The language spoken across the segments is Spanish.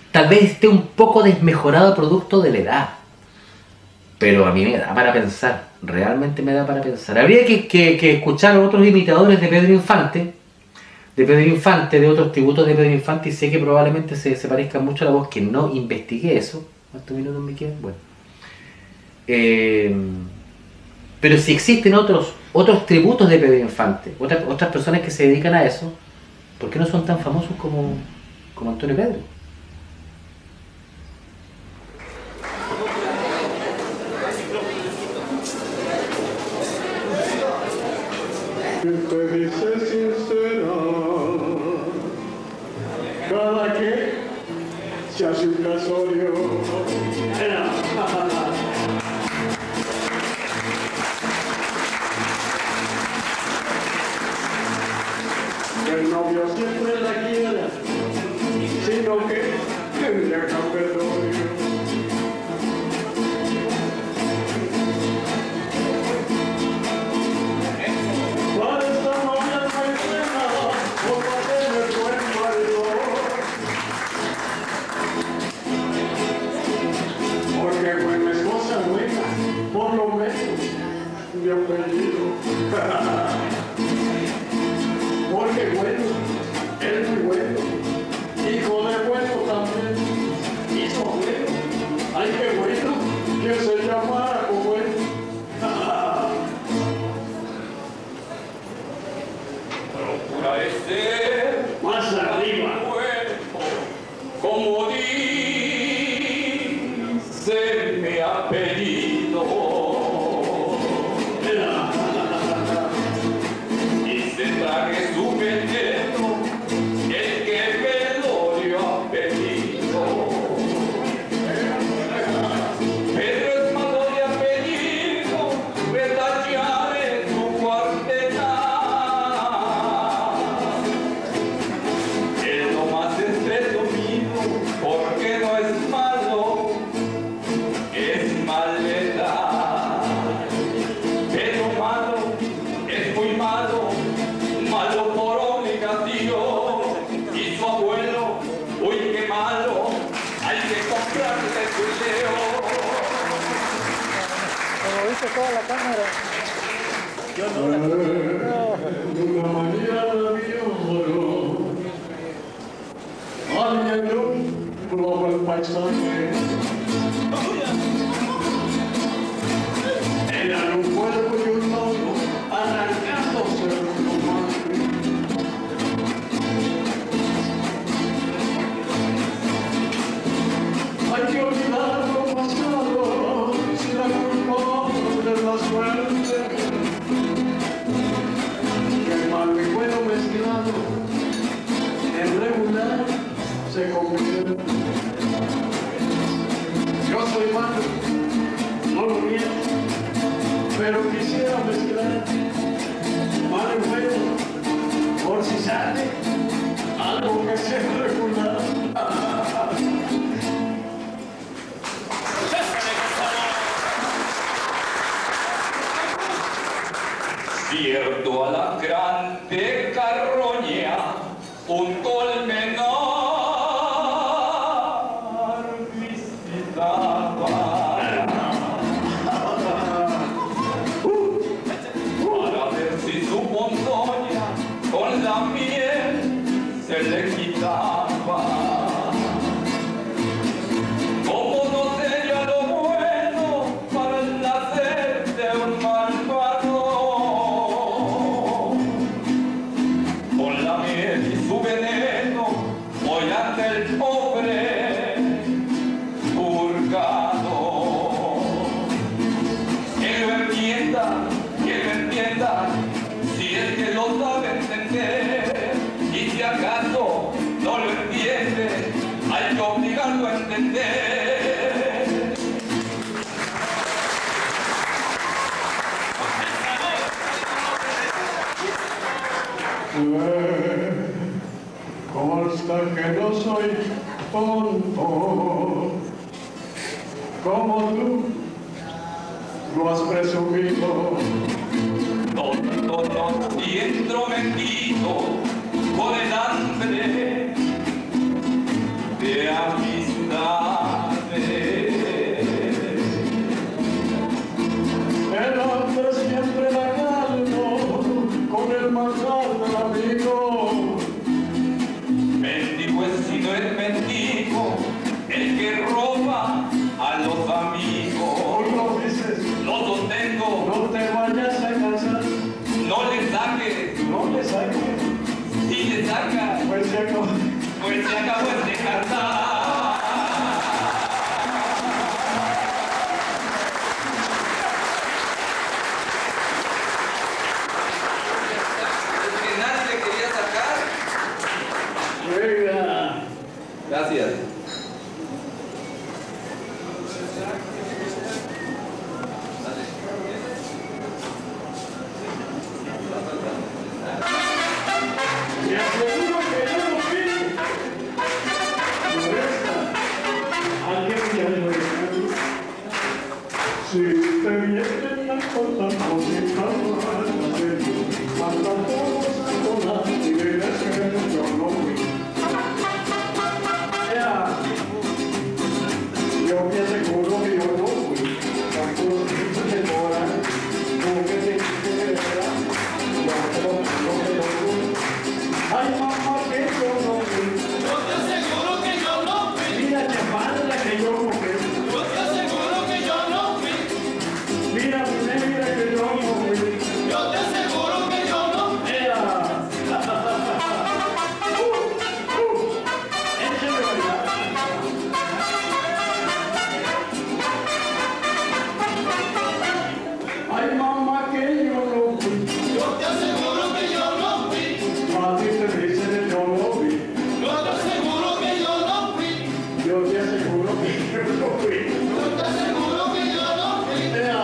tal vez esté un poco desmejorado producto de la edad. Pero a mí me da para pensar, realmente me da para pensar. Habría que escuchar a otros imitadores de Pedro Infante, de otros tributos de Pedro Infante, y sé que probablemente se parezca mucho a la voz, que no investigué eso. ¿Cuántos minutos me quedan? Bueno. Pero si existen otros tributos de Pedro Infante, otras personas que se dedican a eso, ¿por qué no son tan famosos como Antonio Pedro? Te dice sincera, cada que se hace un casorio. El novio siempre la quiera, sino que le haga perdón. Mi apellido. Porque bueno, es muy bueno. Hijo de bueno también. Hijo bueno. Ay, qué bueno que se llamara como él. Procura ser más arriba. Como dice mi apellido. Que su veneno, el que me lo dio apellido. Pedro es malo de apellido, retallar en su cuarteta. Es lo más presumido, porque no es malo, es maleta. Pero malo, es muy malo. Malo por obligación, y su abuelo, uy qué malo, hay que comprarle su león. Como viste toda la cámara. Yo no. Una mañana vi oro, alguien nubló el paisaje. Eran un cuerpo y un lobo arrancándose el plumaje. Hay que olvidar lo pasado, si la culpa de la suerte. Que malo y bueno mezclado, en regular se convierte. Yo soy malo, no lo niego, pero quisiera mezclar malo y bueno, por si sale algo que sea regular. Cierto alacrán de carroña, un colmenar visitaba. Para ver si su ponzoña con la miel se le quitaba. Como no sería lo bueno para el nacer de un malvado. Con la miel y su veneno voy ante el pobre purgado. Que lo entienda, si es que lo sabe entender. Y si acaso no lo entiende, hay que obligarlo a entender. Consta que no soy tonto, como tú lo has presumido. Tonto y entrometido con el hambre de amistad. El hambre siempre la calmo con el manjar del amigo. Mendigo es si no es mendigo, el que roba a los amigos. Hoy lo dices, Lo sostengo, no te vayas a casar, no le saques, no le saques, si le sacas, pues se acabó. pues se acabó este cartaz. El que nadie quería sacar. Venga. Gracias. Te aseguro que yo no fui. Molesta. Alguien ya lo dijo. Si te vienen a contar cositas malas, manda todos a volar y diles que yo no fui. Ya. Yo te aseguro que yo no fui. Cuando dices que mora, como que te dice que era, yo te lo juro que yo no fui. Ay, mamá, que yo no fui. Yo te aseguro que yo no fui. Mira, chaparra, que yo no fui. Yo te aseguro que yo no fui. Mira, mi negra, que yo no fui. Yo te aseguro que yo no fui. Ea. Échale bailar. Ay, mamá, que yo no fui. Yo te aseguro que yo no fui. Mami, te dice que yo no fui. Yo te aseguro que yo no fui. Yo te aseguro que yo no fui. Yo te aseguro que yo no fui. Ea.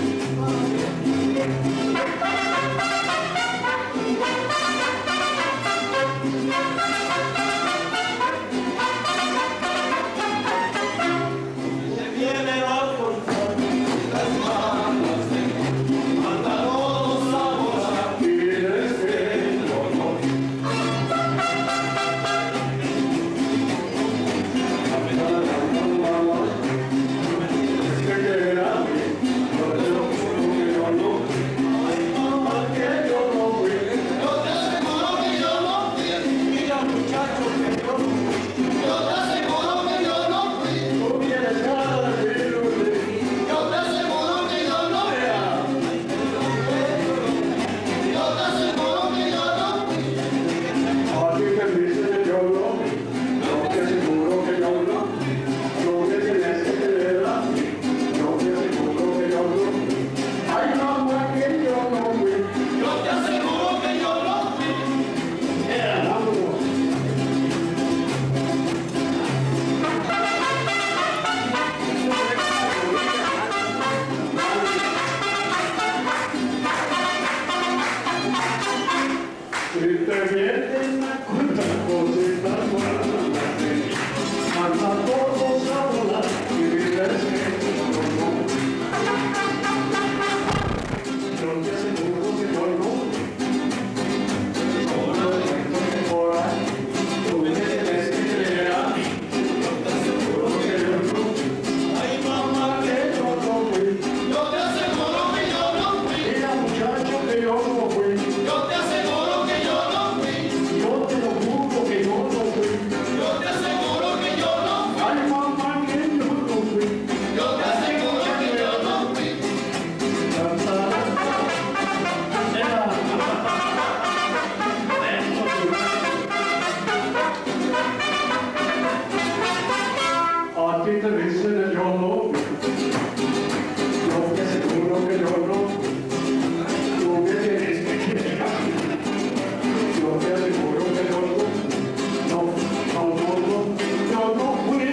Se viene otro las manos manda todos a volar. Diles que yo no fui. Que era mí. Yo te lo juro que yo no fui. Ay, mamá, que yo no fui. Yo te aseguro que yo no fui. Mira, muchacho, que yo no fui. Yo te aseguro que yo no fui. Tú tienes cara de irte. Yo te aseguro que yo no fui. Yo te aseguro que yo no fui. A ti te dice que yo no fui. Yo te aseguro que yo no fui. Tú me tienes que creer a mí. Yo te aseguro que yo no fui. Ay, mamá, que yo no fui. Yo te aseguro que yo no fui. Vámonos. Si te vienen a contar cositas malas, manda todos a volar y diles que yo no fui. Yo te aseguro que yo no fui. Solo siento que por ahí tú me tienes que creer a mí. Yo te aseguro que yo no fui. Ay, mamá, que yo no fui. Yo te aseguro que yo no fui. Mira, muchacho, que yo no fui. Yo te aseguro que yo no fui. Yo te lo juro que yo no fui. Yo te aseguro que yo no fui. Ay, mamá, que yo no fui. Yo te aseguro que yo no fui. A ti te dicen que yo no fui. Yo te aseguro que yo no fui. Tú me tienes que creer a mí. Yo te aseguro que yo no fui. No, yo no fui.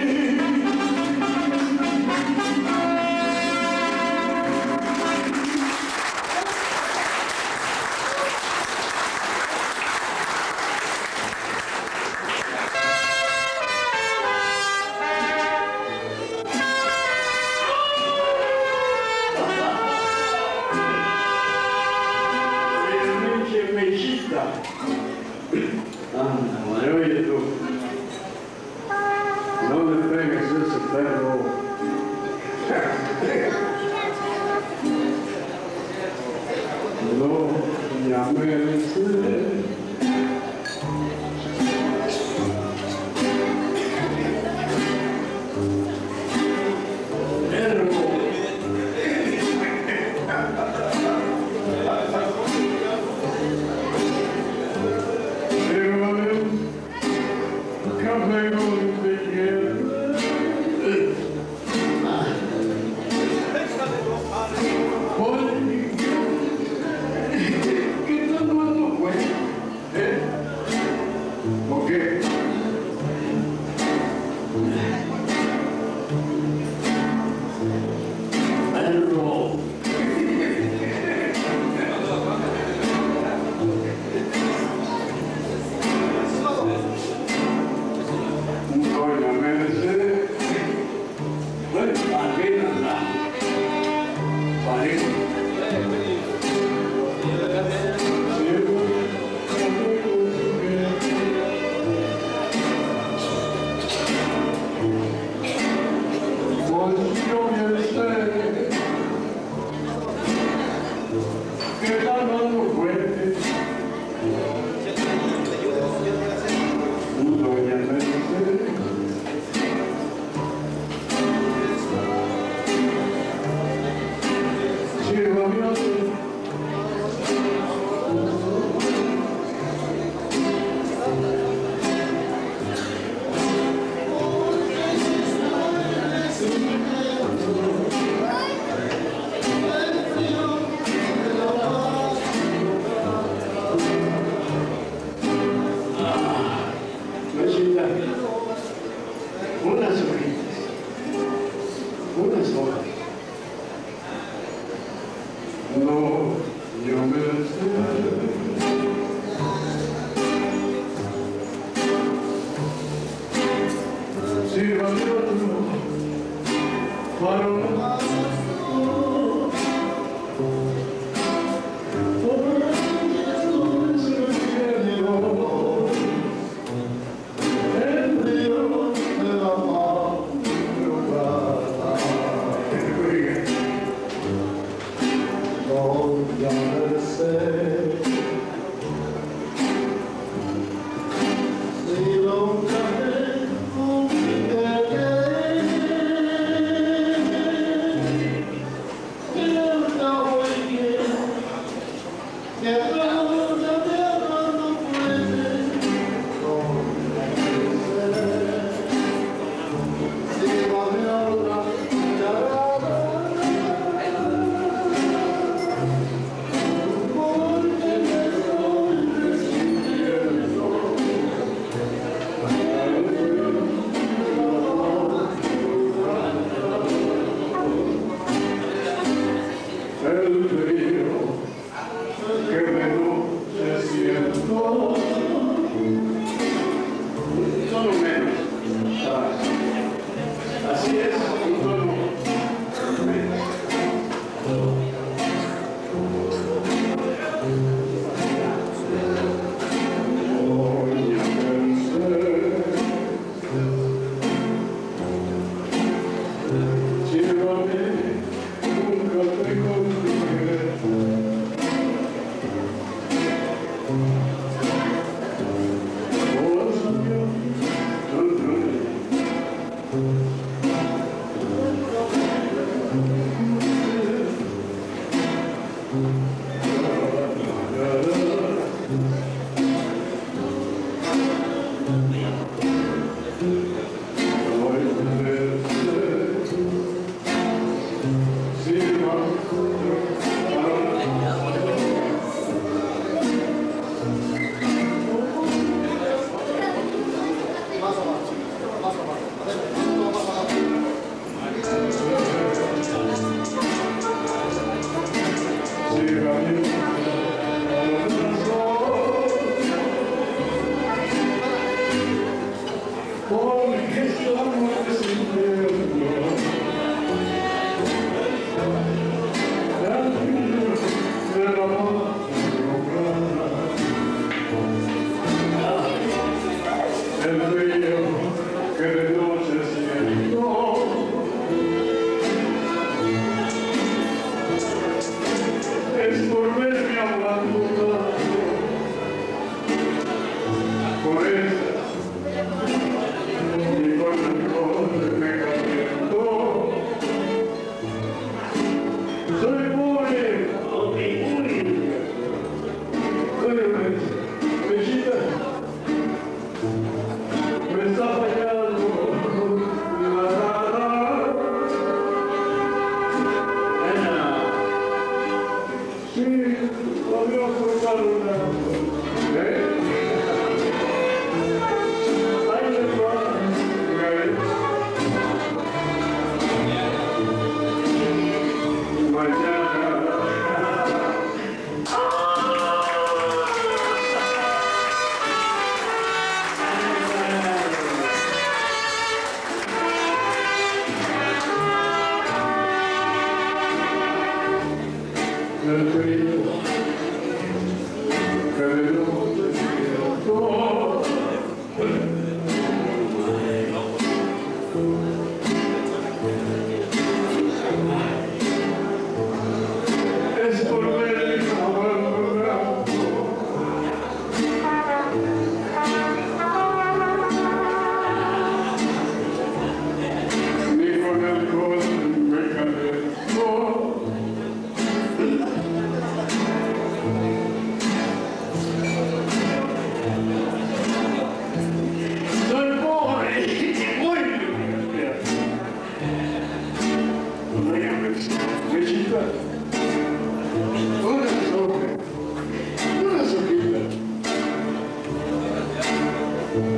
sola. No, yo me sé. Si valoro para un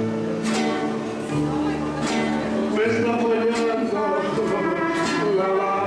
Me está fallando la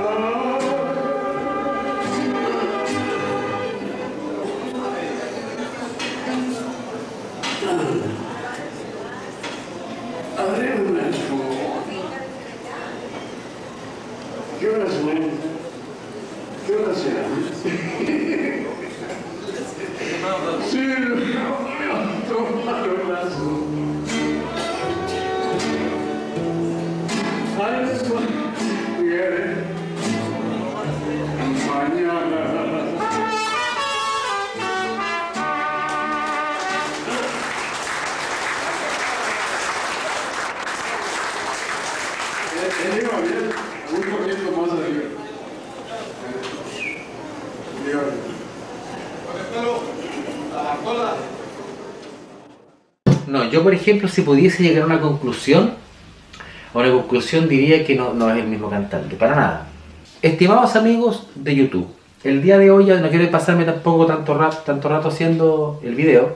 Él iba bien, un poquito más arriba. No, yo por ejemplo, si pudiese llegar a una conclusión diría que no es el mismo cantante, para nada. Estimados amigos de YouTube, el día de hoy ya no quiero pasarme tampoco tanto rato haciendo el video.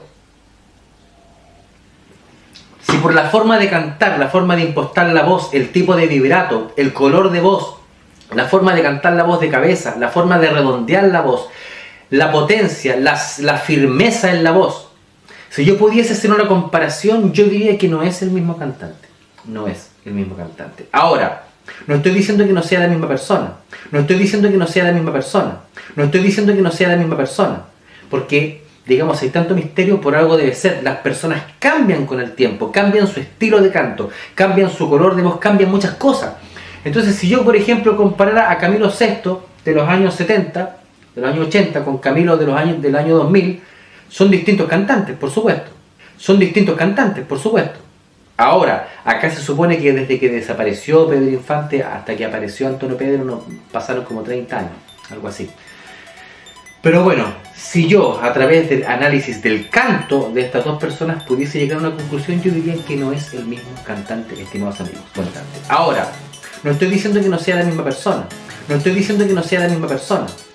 Si por la forma de cantar, la forma de impostar la voz, el tipo de vibrato, el color de voz, la forma de cantar la voz de cabeza, la forma de redondear la voz, la potencia, la firmeza en la voz, si yo pudiese hacer una comparación, yo diría que no es el mismo cantante. No es el mismo cantante. Ahora, no estoy diciendo que no sea la misma persona. No estoy diciendo que no sea la misma persona. No estoy diciendo que no sea la misma persona. Porque, digamos, hay tanto misterio, por algo debe ser. Las personas cambian con el tiempo, cambian su estilo de canto, cambian su color de voz, cambian muchas cosas. Entonces, si yo, por ejemplo, comparara a Camilo VI de los años 70, de los años 80, con Camilo del año 2000, son distintos cantantes, por supuesto. Son distintos cantantes, por supuesto. Ahora, acá se supone que desde que desapareció Pedro Infante hasta que apareció Antonio Pedro pasaron como 30 años, algo así. Pero bueno, si yo a través del análisis del canto de estas dos personas pudiese llegar a una conclusión, yo diría que no es el mismo cantante, estimados amigos. Cantante. Ahora, no estoy diciendo que no sea la misma persona. No estoy diciendo que no sea la misma persona.